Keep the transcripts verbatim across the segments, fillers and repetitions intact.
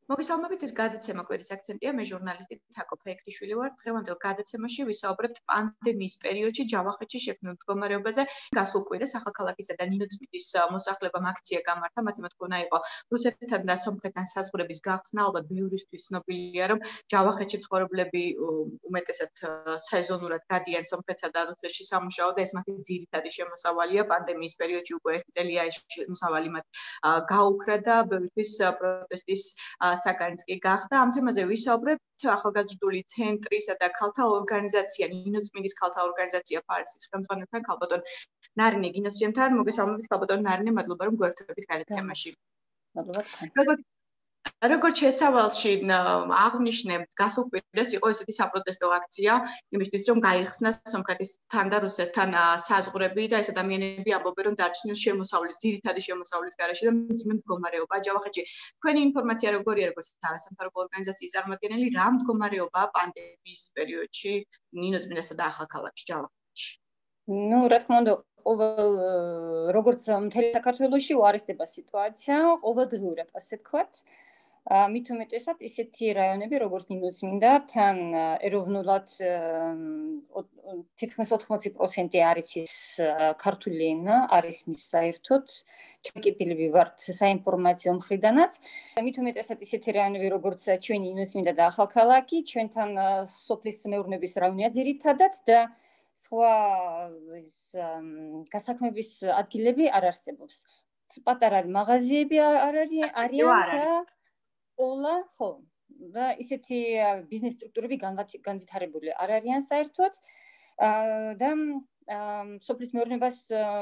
მოგესალმებით, ეს გადაცემა კვირის აქცენტია, მე ჟურნალისტი თაკო ფეიქრიშვილი ვარ. დღევანდელ გადაცემაში ვისაუბრებთ პანდემიის პერიოდში ჯავახეთში შექმნილ მდგომარეობაზე. გასულ კვირას ახალქალაქისა და ნინოწმინდის მოსახლებამ აქცია გამართა, მათი მოთხოვნა იყო რუსეთთან და სომხეთთან საზღვრების გახსნა. ალბათ ბევრისთვის ცნობილია, რომ ჯავახეთში მცხოვრებლები უმეტესად სეზონურად გადიან სომხეთსა და რუსეთში სამუშაოდ და ეს მათი ძირითადი შემოსავალია. პანდემიის პერიოდში უკვე ერთი წელია ეს შემოსავალი მათ გაუქრა და ბევრთვის პროტესტის საკანიც კი გახდა. ამ თემაზე ვისაუბრებთ ახალგაზრდული ცენტრისა და ქალთა ორგანიზაცია, ნინოწმინდის ქალთა ორგანიზაცია ფარისის ხელმძღვანელთან ქალბატონ ნარინე გინოსიემთან. მოგესალმებით ქალბატონ ნარინე, მადლობა რომ გვერდებით გადაცემაში. მადლობა თქვენ. როგორც შესავალში აღნიშნებთ, გასულ კვირას იყო ესეთი საპროტესტო აქცია, იმისთვის რომ გაიხსნა სომხეთთან და რუსეთთან საზღვრები და ეს ადამიანები ამბობენ, რომ დარჩენილ შემოსავლის, ძირითადი შემოსავლის გარეშე და მძიმე მდგომარეობა ჯავახეთში. თქვენი ინფორმაცია როგორია, როგორც არასამთავრობო ორგანიზაციის წარმომადგენელი, რა მდგომარეობაა პანდემიის პერიოდში ნინოწმინდასა და ახალქალაქში ჯავახეთში? Ну, რა თქმა უნდა, ყოველ როგორც მთელი საქართველოში უარესდება სიტუაცია, ყოველდღიურად ასე ვთქვათ. მით უმეტესად ისეთი რაიონები, როგორც ნინოწმინდა, თან ეროვნულად თითქმის ოთხმოცი პროცენტი არის ის ქართული ენა, არის მის საერთოდ. ჩაკეტილები ვართ საინფორმაციო მხრიდანაც. მით უმეტესად ისეთი რაიონები, როგორც ჩვენი ნინოწმინდა და ახალქალაქი, ჩვენთან სოფლის მეურნეობის რაიონია ძირითადად და სხვა ის გასაქმების ადგილები არ არსებობს. პატარა მაღაზიები არ არიან და ყველა ხო და ისეთი ბიზნეს სტრუქტურები განვითარებული არ არიან საერთოდ და სოფლის მეურნეობას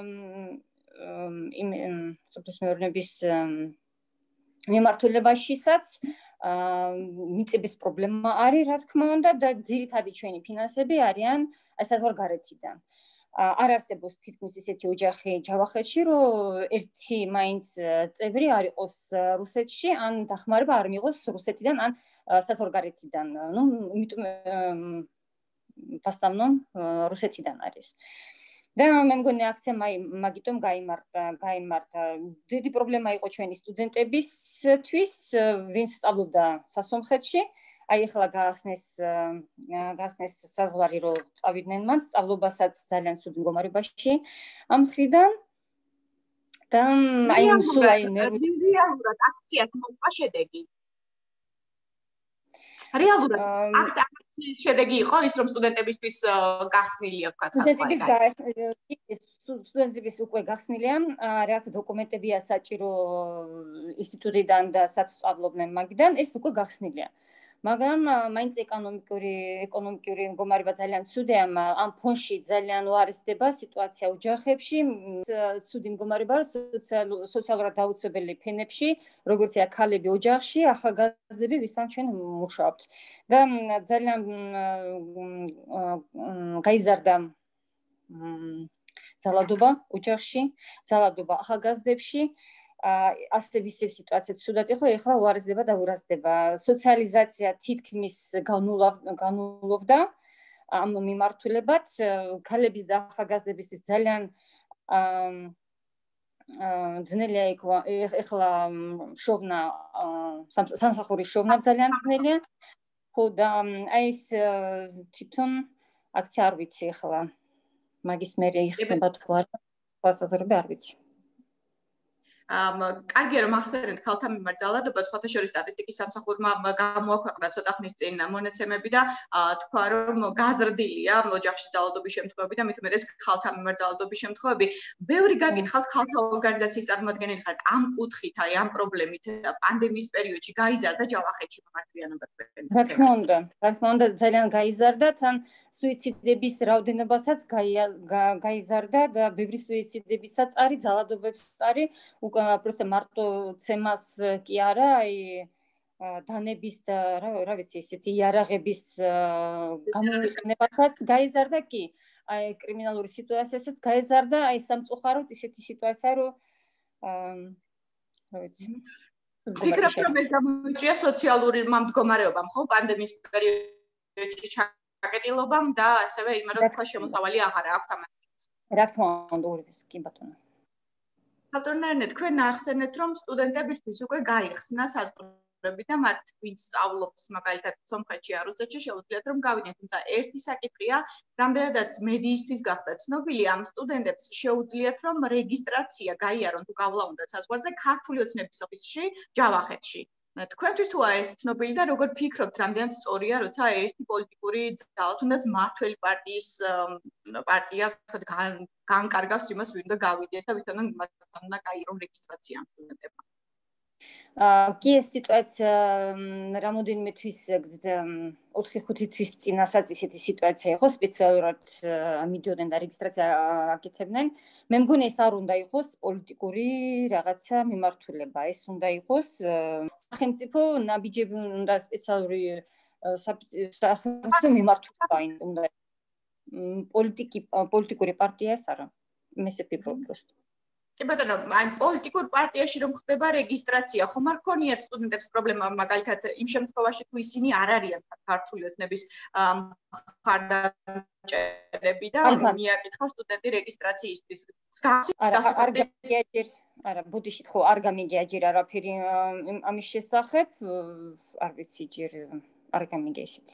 იმ სოფლის მეურნეობის მიმართულებაშისაც მიწების პრობლემა არის, რა თქმა უნდა, და ძირითადი ჩვენი ფინანსები არიან საზღვარგარეთიდან. არ არსებობს თითქმის ისეთი ოჯახი ჯავახეთში, რომ ერთი მაინც წევრი არ იყოს რუსეთში, ან დახმარება არ მიიღოს რუსეთიდან, ან საზღვარგარეთიდან. Ну, იმიტომ ფასტამნონ რუსეთიდან არის. და მე მგონი აქცია მაგიტომ გაიმართა, გაიმართა. დიდი პრობლემა იყო ჩვენი სტუდენტებისთვის, ვინც სწავლობდა სასომხეთში. აი ახლა გაახსნეს გაახსნეს საზღვარი, რომ წავიდნენ მან სწავლობასაც ძალიან სულ მდგომარეობაში ამ მხრიდან. და აი სულ აი რეალურად აქციას მოყვა შედეგი. რეალურად აქციის შედეგი იყო ის, რომ სტუდენტებისთვის გახსნილია ვთქვათ საზღვარი. სტუდენტების უკვე გახსნილია, რაღაც დოკუმენტებია საჭირო ინსტიტუტიდან და სადაც სწავლობდნენ მაგიდან, ეს უკვე გახსნილია. მაგრამ მაინც ეკონომიკური ეკონომიკური მდგომარეობა ძალიან ცუდია, ამ ფონში ძალიან უარესდება სიტუაცია ოჯახებში, ცუდი მდგომარეობა სოციალურად დაუცველი ფენებში, როგორიცია ქალები ოჯახში, ახალგაზრდები, ვისთან ჩვენ მუშაობთ. და ძალიან გაიზარდა ძალადობა ოჯახში, ძალადობა ახალგაზრდებში. ასე ვისებ სიტუაცია ცუდად იყო, ეხლა უარესდება და ურასდება. სოციალიზაცია თითქმის განულოვდა ამ მიმართულებად, ქალების და ახალგაზრდების ძალიან ძნელია ეხლა შოვნა, სამსახურის შოვნა ძალიან ძნელია. ხო და აი ეს თვითონ აქცია არ ვიცი ეხლა მაგის მერე იხსნება თუ არა, ფასაზრები არ ვიცი. კარგია რომ ახსენეთ ქალთა მიმართ ძალადობას, სხვათა შორის სტატისტიკის სამსახურმა გამოაქვეყნა ცოტა ხნის წინ მონაცემები და თქვა რომ გაზრდილია ოჯახში ძალადობის შემთხვევები და მით უმეტეს ქალთა მიმართ ძალადობის შემთხვევები. ბევრი გაგითხავთ ქალთა ორგანიზაციის წარმომადგენელი ხართ ამ კუთხით, აი ამ პრობლემით პანდემიის პერიოდში გაიზარდა ჯავახეთში მიმართვიანობა თქვენი? რა თქმა უნდა, რა თქმა უნდა ძალიან გაიზარდა, თან სუიციდების რაოდენობასაც გაიზარდა და ბევრი სუიციდებისაც არის, ძალადობებს არის. просто მარტო ცემას კი არა, აი დანების და რა ვიცი, ესეთი იარაღების გამოიყენებასაც გაიზარდა კი. აი კრიმინალური სიტუაციასაც გაიზარდა, აი სამწუხაროდ ისეთი სიტუაცია, რომ რა ვიცი. ფიქრობთ, რომ ეს გამოიწვია სოციალური მდგომარეობამ, ხო, პანდემიის პერიოდში ჩაკეტილობამ და ასევე იმან, რომ თქვა შემოსავალი აღარ აქვს ამას. რა თქმა უნდა, ურის კი ბატონო. ქალბატონ ნარინე, თქვენ ახსენეთ, რომ სტუდენტებისთვის უკვე გაიხსნა საზღვარი მეგობრები და მათ ვინც სწავლობს მაგალითად სომხეთში ან რუსეთში შეუძლიათ რომ გავიდნენ, თუმცა ერთი საკითხია, რამდენადაც მედიისთვის გახდა ცნობილი, ამ სტუდენტებს შეუძლიათ რომ რეგისტრაცია გაიარონ თუ გავლა უნდათ საზღვარზე ქართული ოცნების ოფისში ჯავახეთში. თქვენთვის თუ არის ცნობილი და როგორ ფიქრობთ, რამდენად სწორია, როცა ერთი პოლიტიკური ძალა, თუნდაც მმართველი პარტიის პარტია განკარგავს იმას, ვინ უნდა გავიდეს და ვისთან უნდა გაიარონ რეგისტრაცია სტუდენტებმა. კი ეს სიტუაცია რამოდენიმე თვის ოთხი ხუთი თვის წინასაც ისეთი სიტუაცია იყო, სპეციალურად მიდიოდნენ და რეგისტრაცია აკეთებდნენ. მე მგონი ეს არ უნდა იყოს პოლიტიკური რაღაცა მიმართულება, ეს უნდა იყოს სახელმწიფო ნაბიჯები უნდა სპეციალური სახელმწიფო მიმართულება უნდა პოლიტიკი პოლიტიკური პარტია ეს არა. მე ესე ვფიქრობ просто. კი ბატონო, აი პოლიტიკურ პარტიაში რომ ხდება რეგისტრაცია, ხომ არ ქონიათ სტუდენტებს პრობლემა, მაგალითად იმ შემთხვევაში თუ ისინი არ არიან ქართული ოცნების მხარდამჭერები და მიაკითხა სტუდენტი რეგისტრაციისთვის. არა, არ გიაჯერ, არა, ბუდიშით ხო არ გამიგია ჯერ არაფერი ამის შესახებ, არ ვიცი ჯერ არ გამიგია ისეთი.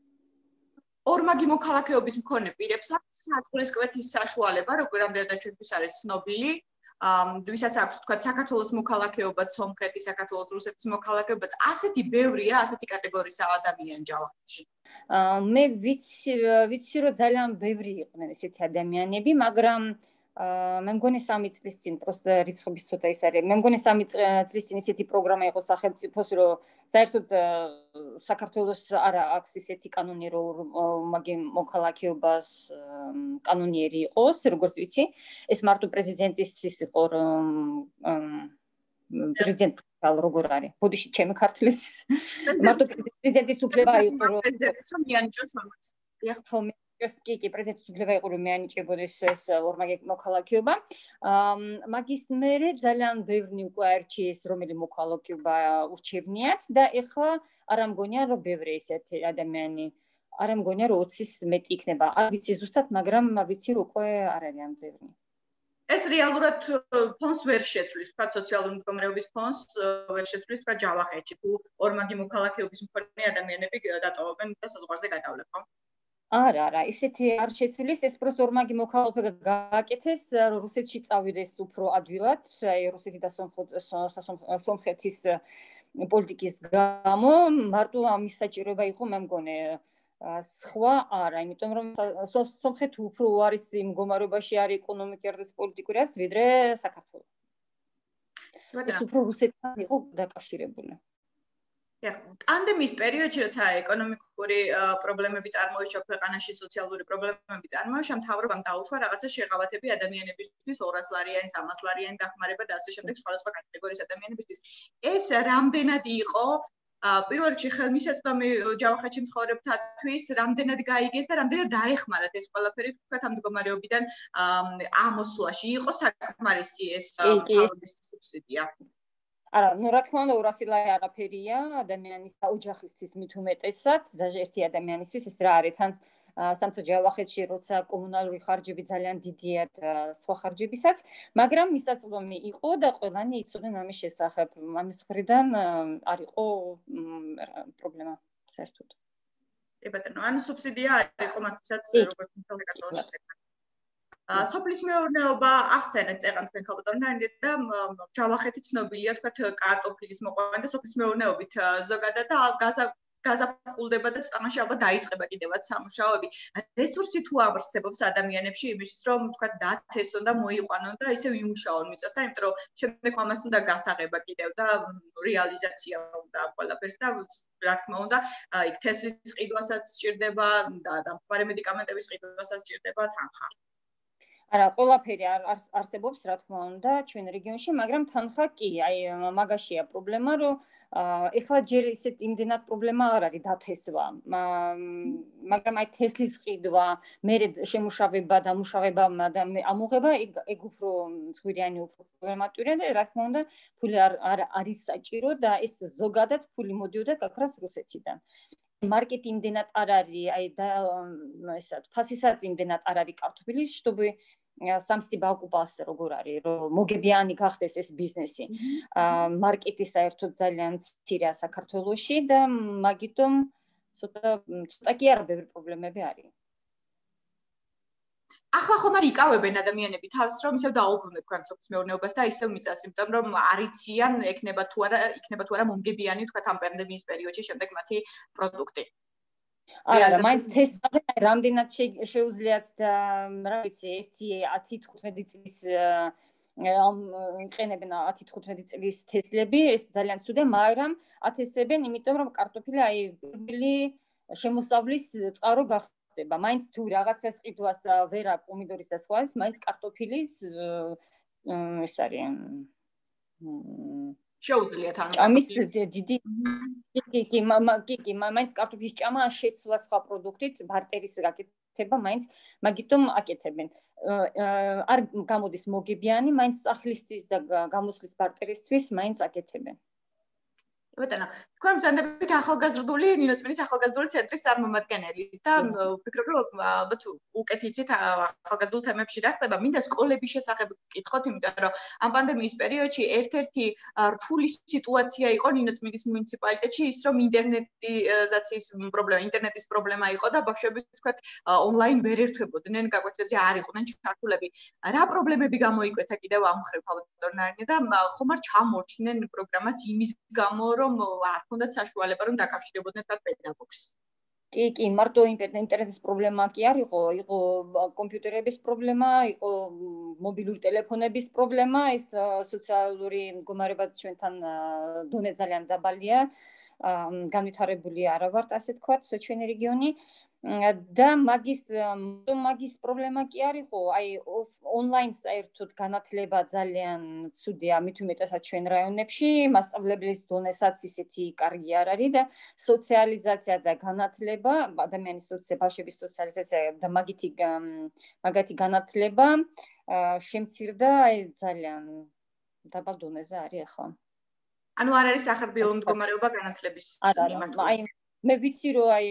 ორმაგი მოქალაქეობის მქონე პირებს აქვს საზღვრის კვეთის საშუალება, როგორ რამდენადაც ჩვენთვის არის ცნობილი. ვისაც აქვს თქვა საქართველოს მოქალაქეობა, სომხეთის, საქართველოს, რუსეთის მოქალაქეობაც, ასეთი ბევრია, ასეთი კატეგორიის ადამიანი ჯავახეთში. მე ვიცი, ვიცი რომ ძალიან ბევრი იყვნენ ესეთი ადამიანები, მაგრამ მე მგონი სამი წლის წინ просто რიცხვების ცოტა ის არის. მე მგონი სამი წლის წინ ისეთი პროგრამა იყო სახელმწიფოს, რომ საერთოდ საქართველოს არ აქვს ისეთი კანონი, რომ მაგი მოქალაქეობას კანონიერი იყოს, როგორც ვიცი. ეს მარტო პრეზიდენტის ის იყო, რომ პრეზიდენტი როგორ არის. ბოდიში ჩემი ქართლის მარტო პრეზიდენტის უფლება იყო, რომ მიანიჭოს ამას. ხო კი კი პრეზიდენტის უფლება იყო რომ მეანიჭებოდეს ეს ორმაგი მოქალაქეობა. მაგის მერე ძალიან ბევრი უკვე არჩიეს რომელი მოქალაქეობა ურჩევნიათ და ეხლა არ ამგონია რომ ბევრი ესეთი ადამიანი არ ამგონია რომ ოცის მეტი იქნება. არ ვიცი ზუსტად, მაგრამ ვიცი რომ უკვე არ არის ამ ბევრი. ეს რეალურად ფონს ვერ შეცვლის, თქვა სოციალური მდგომარეობის ფონს ვერ შეცვლის, თქვა ჯავახეთში თუ ორმაგი მოქალაქეობის მქონე ადამიანები დატოვებენ და საზღვარზე გადავლენ, ხო? არა, არა, ისეთი არ შეცვლის, ეს просто ორმაგი მოქალაქეობა გააკეთეს, რუსეთში წავიდეს უფრო ადვილად, აი რუსეთი და სომხეთის პოლიტიკის გამო, მარტო ამის საჭიროება იყო, მე მგონი, სხვა არა, იმიტომ რომ სომხეთი უფრო არის იმ მდგომარეობაში არის ეკონომიკურად და პოლიტიკურად, ვიდრე საქართველო. ეს უფრო რუსეთთან იყო დაკავშირებული. პანდემიის პერიოდში, როცა ეკონომიკური პრობლემები წარმოიშვა ქვეყანაში, სოციალური პრობლემები წარმოიშვა, მთავრობამ დაუშვა რაღაცა შეღავათები ადამიანებისთვის, ორას ლარიანი, სამას ლარიანი დახმარება და ასე შემდეგ სხვადასხვა კატეგორიის ადამიანებისთვის. ეს რამდენად იყო პირველ რიგში ხელმისაწვდომი ჯავახეთში მცხოვრებთათვის, რამდენად გაიგეს და რამდენად დაეხმარათ ეს ყველაფერი თქვათ ამ მდგომარეობიდან ამოსვლაში. იყო საკმარისი ეს მთავრობის სუბსიდია? არა, ну რა თქმა უნდა, ორასი ლარი არაფერია ადამიანის ოჯახისთვის მით უმეტესად, даже ერთი ადამიანისთვის ეს რა არის, თან სამწა ჯავახეთში როცა კომუნალური ხარჯები ძალიან დიდია და სხვა ხარჯებისაც, მაგრამ მისაწვდომი იყო და ყველანი იცოდნენ ამის შესახებ. ამის მხრიდან არ იყო პრობლემა საერთოდ. კი ბატონო, ანუ სუბსიდია არ იყო მათთვისაც როგორც საქართველოს სექტორში. სოფლის მეურნეობა ახსენეთ წეღან თქვენ ხალბატონი და ჯავახეთი ცნობილია თქვათ კარტოფილის მოყვანა და სოფლის მეურნეობით ზოგადად და გაზაფხულდება და წამაში ალბათ დაიწყება კიდევაც სამუშაოები. რესურსი თუ არსებობს ადამიანებში იმისთვის რომ თქვათ დათესონ და მოიყვანონ და ისე იმუშაონ მიწას და იმიტომ რომ შემდეგ ამას უნდა გასაღება კიდევ და რეალიზაცია უნდა ყველაფერს და რა თქმა უნდა იქ თესლის ყიდვასაც სჭირდება და დამხმარე მედიკამენტების ყიდვასაც სჭირდება თანხა. არა, ყველაფერი არსებობს, რა თქმა უნდა, ჩვენ რეგიონში, მაგრამ თანხა კი, აი მაგაშია პრობლემა, რომ ეხლა ჯერ ისეთ იმდენად პრობლემა არ არის დათესვა, მაგრამ აი თესლის ყიდვა, მერე შემუშავება და მუშავება და ამოღება ეგ უფრო ცხვირიანი უფრო პრობლემატურია და რა თქმა უნდა, ფული არ არის საჭირო და ეს ზოგადად ფული მოდიოდა გაქრას რუსეთიდან. მარკეტი იმდენად არ არის, აი და ესა ფასისაც იმდენად არ არის კარტოფილის, чтобы სამსტიბა ოკუპას როგორ არის, რომ მოგებიანი გახდეს ეს ბიზნესი. მარკეტი საერთოდ ძალიან მცირეა საქართველოში და მაგიტომ ცოტა ცოტა კი არა ბევრი პრობლემები არის. ახლა ხომ არ იკავებენ ადამიანები თავს რომ ისევ დაუბრუნდეთ თქვენ სოფლის მეურნეობას და ისევ მიწას, იმიტომ რომ არიციან ექნება თუ არა, იქნება თუ არა მომგებიანი თქვა ამ პანდემიის პერიოდში შემდეგ მათი პროდუქტი. არა, არა, მაინც თესტავენ, რამდენად შეუძლიათ და რა ვიცი, ერთი ათი თხუთმეტი წლის იყენებენ ათი თხუთმეტი წლის თესლები, ეს ძალიან ცუდია, მაგრამ ათესებენ, იმიტომ რომ კარტოფილი აი პირველი შემოსავლის წყარო გახდება. მაინც თუ რაღაცას ყიდვას ვერა პომიდორის და სხვა ის, მაინც კარტოფილის ეს არის შეუძლიათ ან ამის დიდი კი კი მამა კი კი მაინც კარტოფილის ჭამა შეცვლა სხვა პროდუქტით ბარტერის გაკეთება მაინც მაგიტომ აკეთებენ არ გამოდის მოგებიანი მაინც სახლისთვის და გამოსვლის ბარტერისთვის მაინც აკეთებენ ბატონო, თქვენ ბრძანდებით ახალგაზრდული ნინოწმინდის ახალგაზრდული ცენტრის წარმომადგენელი და ვფიქრობ რომ ალბათ უკეთ იცით ახალგაზრდულ თემებში რა ხდება, მინდა სკოლების შესახებ გკითხოთ, იმიტომ რომ ამ პანდემიის პერიოდში ერთ-ერთი რთული სიტუაცია იყო ნინოწმინდის მუნიციპალიტეტში ის რომ ინტერნეტიზაციის პრობლემა, ინტერნეტის პრობლემა იყო და ბავშვები თქვათ ონლაინ ვერ ერთვებოდნენ, გაკვეთილებზე არ იყვნენ ჩართულები. რა პრობლემები გამოიკვეთა კიდევ ამ მხრივ ალბათ ნარნი და ხომ არ ჩამორჩნენ პროგრამას იმის გამო რომ არ ჰქონდათ საშუალება რომ დაკავშირებოდნენ თათ პედაგოგს. კი, კი, მარტო ინტერნეტის პრობლემა კი არ იყო, იყო კომპიუტერების პრობლემა, იყო მობილური ტელეფონების პრობლემა, ეს სოციალური მდგომარეობა ჩვენთან დონე ძალიან დაბალია, განვითარებული არა ვართ, ასე თქვათ, ჩვენი რეგიონი. და მაგის მაგის პრობლემა კი არ იყო, აი ონლაინ საერთოდ განათლება ძალიან ცუდია, მით უმეტესად ჩვენ რაიონებში, მასწავლებლის დონესაც ისეთი კარგი არ არის და სოციალიზაცია და განათლება, ადამიანის სოციალიზაცია, ბავშვების სოციალიზაცია და მაგითი მაგათი განათლება შემცირდა აი ძალიან დაბალ დონეზე არის ახლა. ანუ არ არის სახარბიელო მდგომარეობა განათლების მიმართულებით. მე ვიცი რომ აი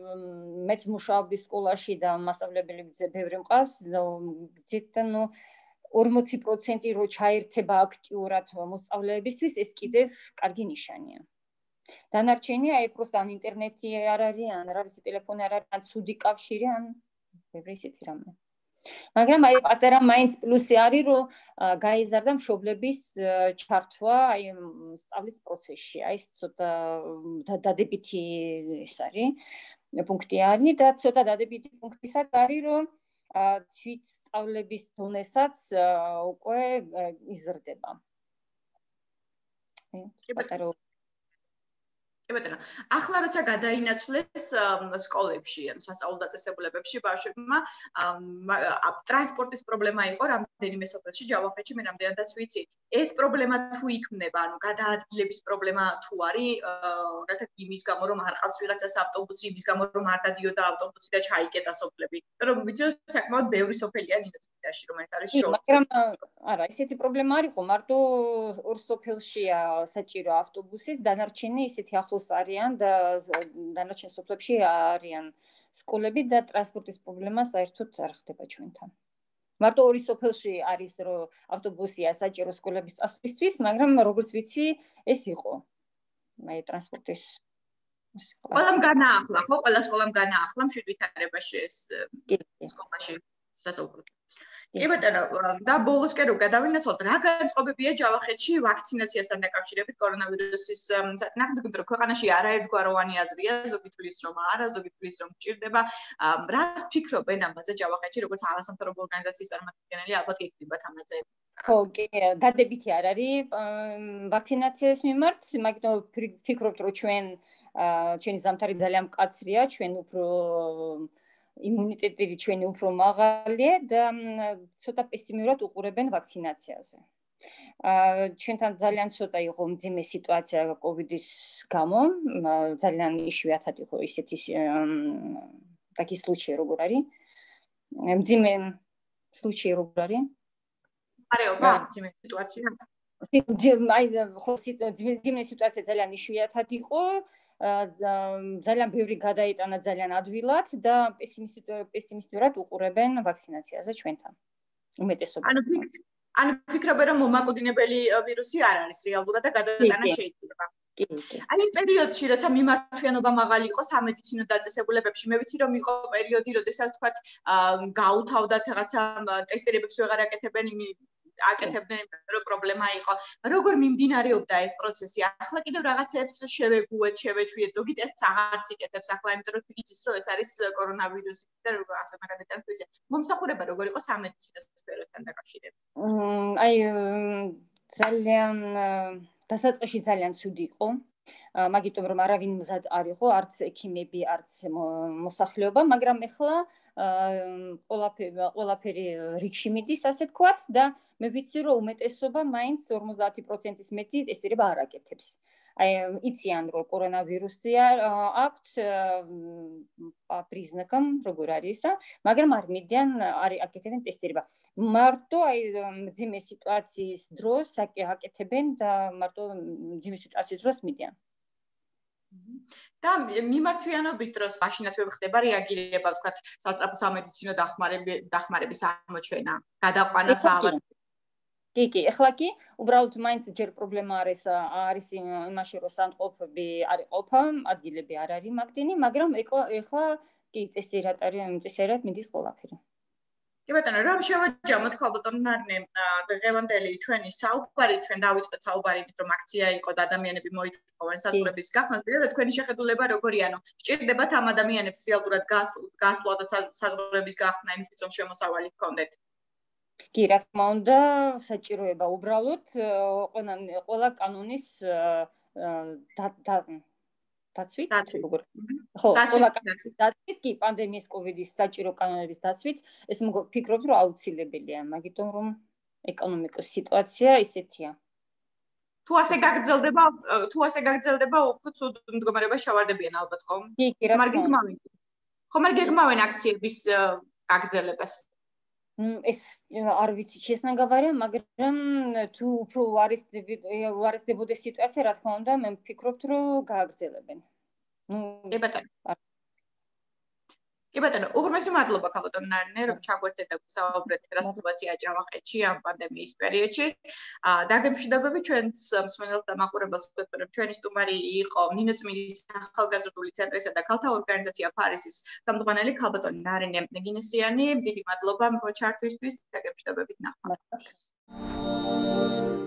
მეც მუშაობდი სკოლაში და მასწავლებლები ბევრი მყავს და ძირითადად ნუ ორმოცი პროცენტი რო ჩაერთება აქტიურად მოსწავლეებისთვის ეს კიდევ კარგი ნიშანია. დანარჩენი აი პროსტა ან ინტერნეტი არ არის ან რა ვიცი ტელეფონი არ არის ან ცუდი კავშირი ან ბევრი ისეთი რამე. მაგრამ აი პატარა მაინც პლუსი არის რომ გაიზარდა მშობლების ჩართვა აი სწავლის პროცესში. აი ცოტა დადებითი ის არის პუნქტი არის და ცოტა დადებითი პუნქტისაც არის რომ თვით სწავლების დონესაც უკვე იზრდება. აი პატარა კი ბატონო, ახლა როცა გადაინაცვლეს სკოლებში, ანუ სასწავლო დაწესებულებებში ბავშვებმა ტრანსპორტის პრობლემა იყო რამდენიმე სოფელში, ჯავახეთში, მე რამდენადაც ვიცი. ეს პრობლემა თუ იქმნება, ანუ გადაადგილების პრობლემა თუ არის, რაღაცა იმის გამო რომ არ ყავს ვიღაცას ავტობუსი, იმის გამო რომ არ დადიოდა ავტობუსი და ჩაიკეტა სოფლები. რომ ვიცი რომ საკმაოდ ბევრი სოფელია ნინოწმინდაში, რომელიც არის შოუ. მაგრამ არა, ესეთი პრობლემა არ იყო, მარტო ორ სოფელშია საჭირო ავტობუსის, დანარჩენი ისეთი ახლოს არიან და დანარჩენ სოფლებში არიან სკოლები და ტრანსპორტის პრობლემა საერთოდ არ ხდება ჩვენთან. მარტო ორი სოფელში არის რომ ავტობუსია საჭირო სკოლების წასვლისთვის, მაგრამ როგორც ვიცი, ეს იყო. აი ტრანსპორტის ყველამ განაახლა, ხო, ყველა სკოლამ განაახლა მშვიდ ვითარებაში ეს სკოლაში სასწავლებლად. კი ბატონო, და ბოლოსკენ რომ გადავინაცვლოთ, რა განწყობებია ჯავახეთში ვაქცინაციასთან დაკავშირებით კორონავირუსის საწინააღმდეგო, რომ ქვეყანაში არაერთგვაროვანი აზრია, ზოგი თვლის რომ არა, ზოგი თვლის რომ გჭირდება. რას ფიქრობენ ამაზე ჯავახეთში, როგორც არასამთავრობო ორგანიზაციის წარმომადგენელი, ალბათ ეკითხებათ ამაზე. ხო, კი, დადებითი არ არის ვაქცინაციის მიმართ, მაგიტომ ფიქრობთ, რომ ჩვენ ჩვენი ზამთარი ძალიან მკაცრია, ჩვენ უფრო იმუნიტეტი ჩვენი უფრო მაღალია და ცოტა პესიმურად უყურებენ ვაქცინაციაზე. ჩვენთან ძალიან ცოტა იყო მძიმე სიტუაცია კოვიდის გამო, ძალიან იშვიათად იყო ისეთი таки случаи როგორ არის? მძიმე случаи როგორ არის? არეობა, მძიმე სიტუაცია. აი ხო მძიმე სიტუაცია ძალიან იშვიათად იყო. ძალიან ბევრი გადაიტანა ძალიან ადვილად და პესიმისტურად უყურებენ ვაქცინაციაზე ჩვენთან. უმეტესობა. ანუ ანუ ფიქრობ რომ მომაკვდინებელი ვირუსი არ არის რეალურად და გადატანა შეიძლება. კი, კი. აი იმ პერიოდში, როცა მიმართვიანობა მაღალი იყო სამედიცინო დაწესებულებებში, მე ვიცი რომ იყო პერიოდი, როდესაც თქვა გაუთავდათ რაღაცა ტესტირებებს ვეღარ აკეთებენ, აკეთებდნენ, რომ პრობლემა იყო. როგორ მიმდინარეობდა ეს პროცესი? ახლა კიდევ რაღაცებს შევეგუეთ, შევეჩვიეთ, ზოგი ტესტს აღარც იკეთებს ახლა, იმიტომ რომ იცის რომ ეს არის კორონავირუსი და როგორ ასე მაგალითად ისე. მომსახურება როგორ იყო სამედიცინო სფეროსთან დაკავშირებით? აი ძალიან დასაწყისში ძალიან ცუდი იყო. მაგიტომ რომ არავინ მზად არ იყო, არც ექიმები, არც მოსახლეობა, მაგრამ ეხლა ყველაფერი ყველაფერი რიგში მიდის, ასე თქვათ და მე ვიცი რომ უმეტესობა მაინც ორმოცდაათი პროცენტის მეტი ტესტირება არ აკეთებს. აი იციან რომ კორონავირუსია აქვთ პრიზნაკამ როგორ არის, მაგრამ არ მიდიან არ აკეთებენ ტესტირება. მარტო აი მძიმე სიტუაციის დროს აკეთებენ და მარტო მძიმე სიტუაციის დროს მიდიან. და მიმართვიანობის დროს მაშინათვე ხდება რეაგირება, ვთქვათ, სასწრაფო სამედიცინო დახმარების აღმოჩენა, გადაყვანა საავადმყოფოში. კი, კი, ეხლა კი, უბრალოდ მაინც ჯერ პრობლემა არის არის იმაში, რომ სანდყოფები არ იყოფა, ადგილები არ არის მაგდენი, მაგრამ ეხლა კი წესიერად მიდის ყველაფერი. კი ბატონო, რომ შევაჯამოთ ხალბატონ ნარნე დღევანდელი ჩვენი საუბარი, ჩვენ დავიწყეთ საუბარი, რომ აქცია იყო და ადამიანები მოითხოვენ საზღვრების გახსნას, და თქვენი შეხედულება როგორია, ანუ სჭირდებათ ამ ადამიანებს რეალურად გასვლა და საზღვრების გახსნა იმისთვის, რომ შემოსავალი ჰქონდეთ? კი, რა თქმა უნდა, საჭიროება უბრალოდ ყველა კანონის დაცვით, როგორ? ხო, ყველა კანონის დაცვით, კი, პანდემიის კოვიდის საჭირო კანონების დაცვით, ეს მგონი რომ აუცილებელია, მაგიტომ რომ ეკონომიკის სიტუაცია ისეთია. თუ ასე გაგრძელდება, თუ ასე გაგრძელდება, უფრო ცუდ მდგომარეობაში ჩავარდებიან ალბათ, ხო? კი, კი, რა თქმა უნდა. ხომ არ გეგმავენ აქციების გაგრძელებას? ეს არ ვიცი შესნაგავარია, მაგრამ თუ უფრო უარესდებოდეს სიტუაცია, რა თქმა უნდა, მე ვფიქრობ, რომ გააგრძელებენ. კი ბატონო. კი ბატონო, უღრმესი მადლობა ხალბატონ ნარნე, რომ ჩაგვერთეთ და გვსაუბრეთ რა სიტუაციაა ჯავახეთში ამ პანდემიის პერიოდში. დაგემშვიდობები ჩვენს მსმენელს და მაყურებელს, რომ ჩვენი სტუმარი იყო ნინო წმინდის ახალგაზრდული ცენტრისა და ქალთა ორგანიზაცია ფარისის ხელმძღვანელი ხალბატონ ნარინე ნეგინესიანი. დიდი მადლობა ჩართვისთვის, დაგემშვიდობებით ნახვამდის.